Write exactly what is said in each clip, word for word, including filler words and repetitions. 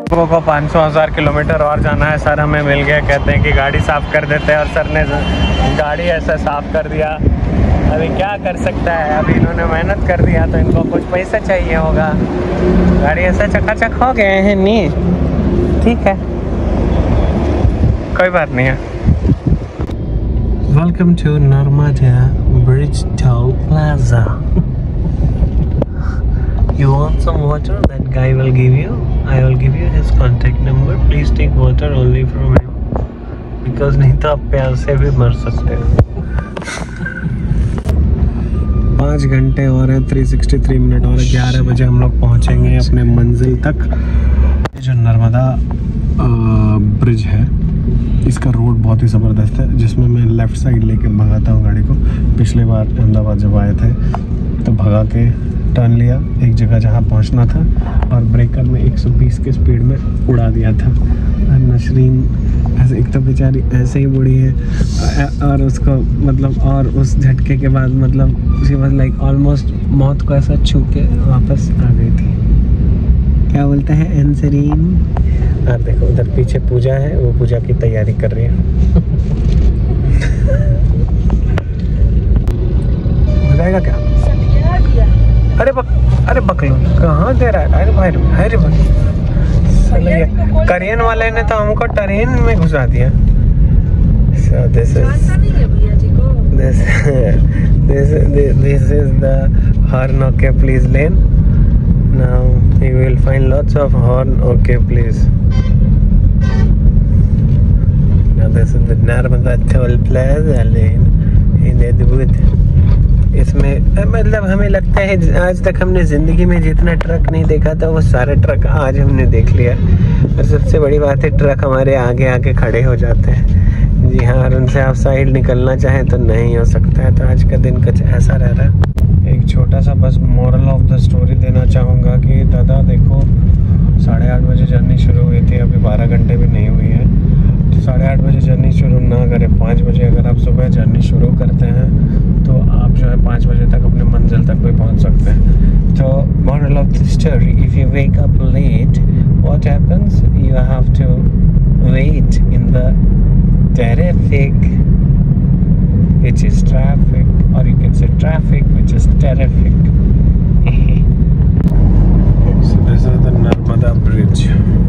लोगों को पाँच सौ हज़ार किलोमीटर और जाना है। सर हमें मिल गया, कहते हैं कि गाड़ी साफ़ कर देते हैं और सर ने गाड़ी ऐसा साफ़ कर दिया। अभी क्या कर सकता है, अभी इन्होंने मेहनत कर दिया तो इनको कुछ पैसा चाहिए होगा। गाड़ी ऐसा चकाचक हो गए हैं नहीं, ठीक है, कोई बात नहीं है। Welcome to Narmada bridge toll plaza. You want some water? That guy will give you. I will give you his contact number. Please take water only from him. Because नहीं तो आप प्यास से भी मर सकते हो। पाँच घंटे और हैं, तीन सौ तिरसठ मिनट और ग्यारह बजे हम लोग पहुँचेंगे अपने मंजिल तक। ये जो नर्मदा ब्रिज है, इसका रोड बहुत ही ज़बरदस्त है, जिसमें मैं लेफ़्ट साइड लेके भगाता हूँ गाड़ी को। पिछले बार अहमदाबाद जब आए थे तो भगा के टर्न लिया एक जगह जहाँ पहुँचना था और ब्रेकर में एक सौ बीस के स्पीड में उड़ा दिया था। और नसरीन ऐसे, एक तो बेचारी ऐसे ही बुढ़ी है और उसको मतलब, और उस झटके के बाद मतलब शी वाज लाइक ऑलमोस्ट मौत को ऐसा छू के वापस आ गई थी। क्या बोलते हैं नसरीन? और देखो उधर पीछे पूजा है, वो पूजा की तैयारी कर रही है। हो जाएगा क्या? अरे बक, अरे बकलो कहाँ दे रहा है? अरे भाई, अरे भाई, करियन वाले ने तो हमको ट्रेन में घुसा दिया। So this is this this this is the horn okay please lane. Now you will find lots of horn okay please. Now this is the Narmada toll plaza lane in Edwood. इसमें मतलब हमें लगता है आज तक हमने ज़िंदगी में जितना ट्रक नहीं देखा था वो सारे ट्रक आज हमने देख लिया। और सबसे बड़ी बात है, ट्रक हमारे आगे आके खड़े हो जाते हैं। जी हाँ, और उनसे आप साइड निकलना चाहें तो नहीं हो सकता है। तो आज का दिन कुछ ऐसा रह रहा है। एक छोटा सा बस मोरल ऑफ द स्टोरी देना चाहूँगा कि दादा देखो, साढ़े आठ बजे जर्नी शुरू हुई थी, अभी बारह घंटे भी नहीं हुई है। तो साढ़े आठ बजे जर्नी शुरू ना करें, पाँच बजे अगर आप सुबह जर्नी शुरू करते हैं तो आप जो है पाँच बजे तक अपने मंजिल तक भी पहुंच सकते हैं। तो moral of the story, if you wake up late, what happens? You have to wait in the terrific, which is traffic, or you can say traffic, which is terrific. So this is the Narmada bridge.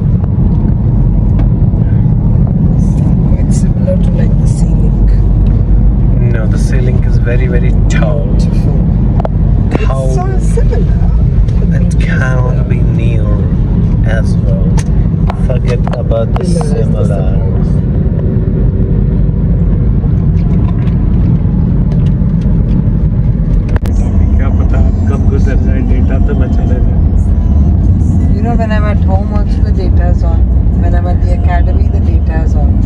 It's similar to like the sea link. No, the sea link is very very tall. Tall. It's so similar. That can be near as well. Forget about the similar. क्या पता कब गुजर जाए, data तो न चले जाए। You know, when I'm at home also the data is on. When I'm at the academy the data is on.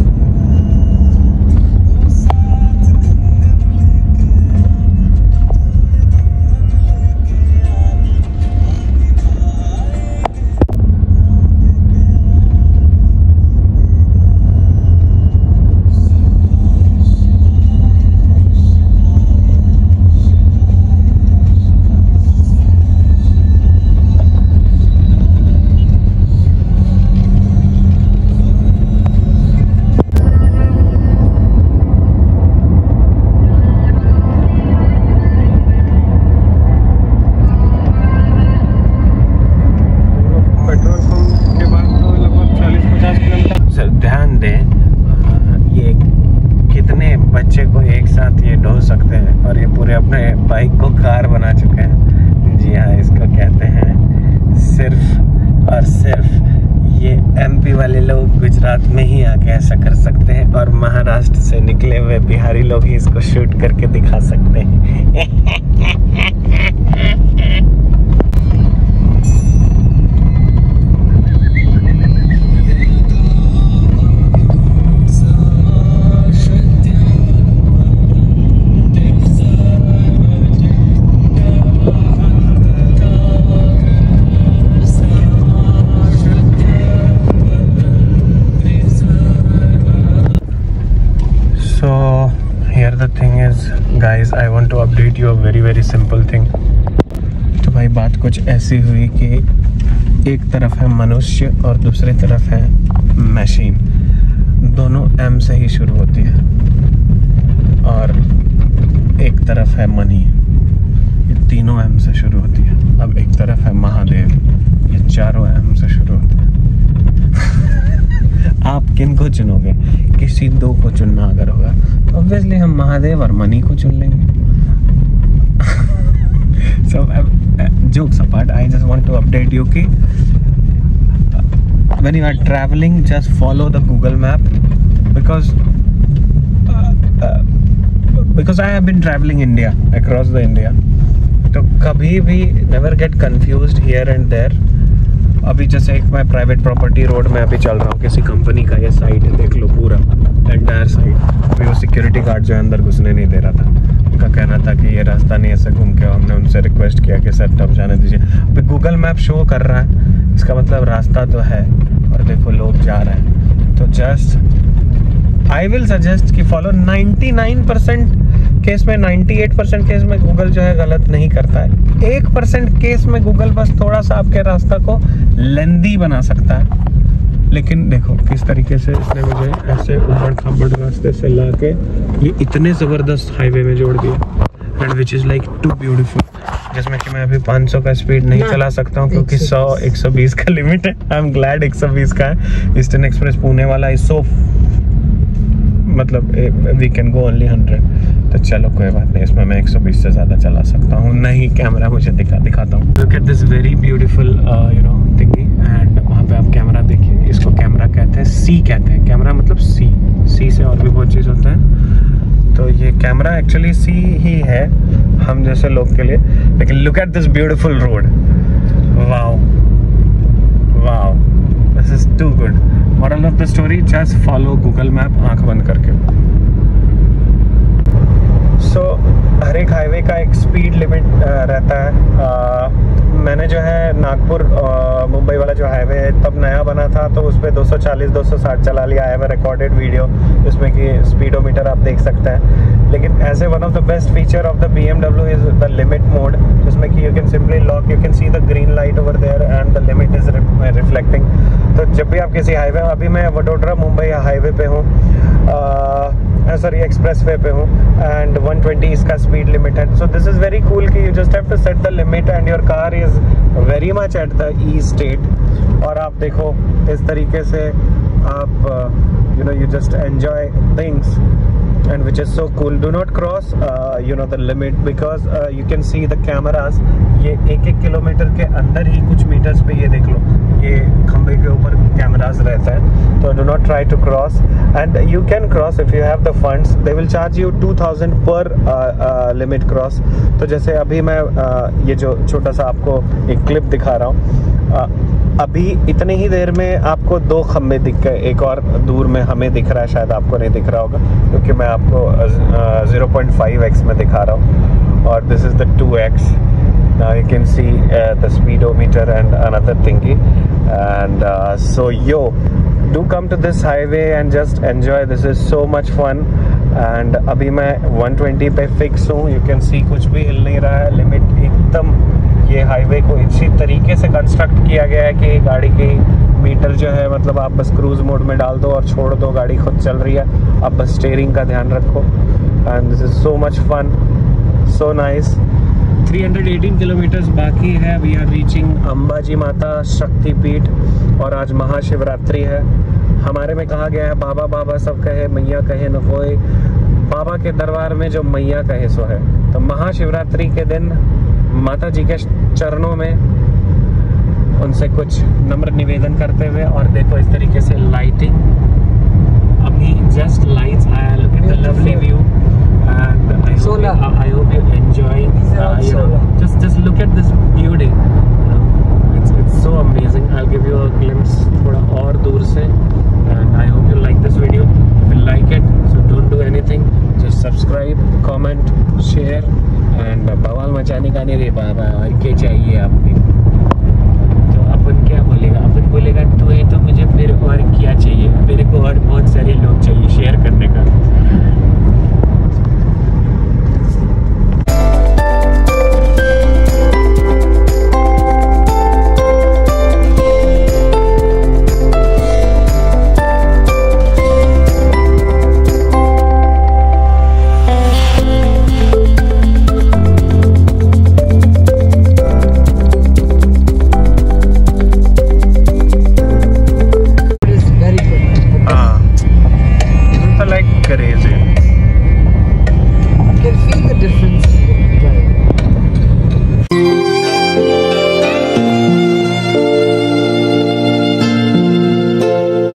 Bike को कार बना चुके हैं। जी हाँ, इसको कहते हैं सिर्फ और सिर्फ ये एमपी वाले लोग गुजरात में ही आके ऐसा कर सकते हैं और महाराष्ट्र से निकले हुए बिहारी लोग ही इसको शूट करके दिखा सकते हैं। Guys, I want to update you a very very simple thing. तो भाई बात कुछ ऐसी हुई कि एक तरफ है मनुष्य और दूसरी तरफ है मशीन। दोनों एम से ही शुरू होती है। और एक तरफ है मनी, ये तीनों एम से शुरू होती है। अब एक तरफ है महादेव, ये चारों एम से शुरू होते हैं। आप किन को चुनोगे? किसी दो को चुनना अगर होगा, ऑब्वियसली हम महादेव और मनी को चुन लेंगे। So uh, uh, jokes apart, I just want to update you कि when you are traveling, just follow the Google map because uh, uh, because I have been traveling India, across the India. तो कभी भी never get confused here and there. अभी जैसे एक मैं private property road में अभी चल रहा हूँ, किसी कंपनी का ये साइट है, देख लो पूरा एंटायर साइट। अभी वो सिक्योरिटी गार्ड जो है अंदर घुसने नहीं दे रहा था, उनका कहना था कि ये रास्ता नहीं, ऐसे घूम के। हमने उनसे रिक्वेस्ट किया कि सर तब जाने दीजिए। अभी गूगल मैप शो कर रहा है, इसका मतलब रास्ता तो है और देखो लोग जा रहे हैं। तो जस्ट आई विल सजेस्ट कि follow. Ninety nine percent case में, अट्ठानवे परसेंट केस में गूगल जो है गलत नहीं करता है। एक परसेंट केस में गूगल बस थोड़ा सा आपके रास्ता को लेंदी बना सकता है। लेकिन देखो किस तरीके से इसने मुझे ऐसे उबड़ खाबड़ रास्ते से ला के ये इतने ज़बरदस्त हाईवे में जोड़ दिया, and which is like too beautiful, जिसमें कि मैं अभी पाँच सौ का स्पीड नहीं चला सकता हूँ क्योंकि सौ एक सौ बीस का लिमिट है। आई एम ग्लैड एक सौ बीस का है। ईस्टर्न एक्सप्रेस पुणे वाला इज सो, मतलब we can go only hundred. तो चलो कोई बात नहीं, इसमें मैं एक सौ बीस से ज़्यादा चला सकता हूँ। नहीं, कैमरा मुझे दिखा दिखाता हूँ। Look at this very beautiful you know thingy, and वहाँ पे आप कैमरा देखिए। इसको कैमरा कहते हैं, सी कहते हैं। कैमरा मतलब सी, सी से और भी बहुत चीज़ होता है। तो ये कैमरा एक्चुअली सी ही है हम जैसे लोग के लिए। लेकिन look at this beautiful road, wow wow, this is too good. Moral of the story, just follow Google map आंख बंद करके। सो so, हर एक हाईवे का एक स्पीड लिमिट रहता है। uh, मैंने जो है नागपुर मुंबई वाला जो हाईवे है तब नया बना था, तो उस पर दो सौ चालीस दो सौ साठ चला लिया है। मैं रिकॉर्डेड वीडियो जिसमें कि स्पीडोमीटर आप देख सकते हैं। लेकिन ऐसे one of the best feature of the B M W is the limit mode, जिसमें कि you can simply lock, you can see the green light over there and the limit is reflecting. तो जब भी आप किसी highway, अभी मैं Vadodara Mumbai highway पे हूँ, सॉरी एक्सप्रेस वे पे हूँ, एंड वन ट्वेंटी इसका स्पीड लिमिट है। So this is very cool कि you just have to set the limit and your car is very much at the estate. और आप देखो इस तरीके से आप you know you just enjoy things and which is so cool. Do not cross uh, you know the limit because uh, you can see the cameras. ये एक एक किलोमीटर के अंदर ही कुछ मीटर्स पे ये देख लो, ये खंबे के ऊपर कैमरास रहता है। तो do not try to cross, and you can cross if you have the funds. They will charge you two thousand per uh, uh, limit cross. तो जैसे अभी मैं uh, ये जो छोटा सा आपको एक क्लिप दिखा रहा हूँ, uh, अभी इतनी ही देर में आपको दो खम्बे दिख गए, एक और दूर में हमें दिख रहा है, शायद आपको नहीं दिख रहा होगा क्योंकि मैं आपको ज़ीरो पॉइंट फाइव एक्स में दिखा रहा हूँ, और this is the two X. Now you can see the speedometer and another thingy, and so you do come to this highway and just enjoy, this is so much fun. And अभी मैं one twenty पे fix हूँ, you can see कुछ भी हिल नहीं रहा है, limit एकदम। ये हाईवे को इसी तरीके से कंस्ट्रक्ट किया गया है कि गाड़ी की मीटर जो है, मतलब आप बस क्रूज मोड में डाल दो और छोड़ दो, गाड़ी खुद चल रही है। आप बस स्टीयरिंग का ध्यान रखो, and this is so much fun, so nice. Three hundred eighteen kilometers बाकी है, वी आर रीचिंग अंबाजी माता शक्तिपीठ, और आज महाशिवरात्रि है। हमारे में कहा गया है बाबा बाबा सब कहे मैया कहे न कोई, बाबा के दरबार में जो मैया कहे सो है। तो महाशिवरात्रि के दिन माता जी के चरणों में उनसे कुछ नम्र निवेदन करते हुए, और देखो इस तरीके से लाइटिंग, अभी जस्ट लाइट्स आया, look at the lovely view, and I hope I hope you enjoy, you know just just look at this beauty, it's it's so amazing. I will give you a glimpse थोड़ा और दूर से, and I hope you like this video. If you like it, so don't do anything, just subscribe, comment, share, and बवाल मचाने का नहीं रे बाबा, और क्या चाहिए आपको? तो अपन क्या बोलेगा, अपन बोलेगा तू है तो मुझे फिर और क्या चाहिए, मेरे को और बहुत सारे लोग चाहिए शेयर करने का। क्रेज है।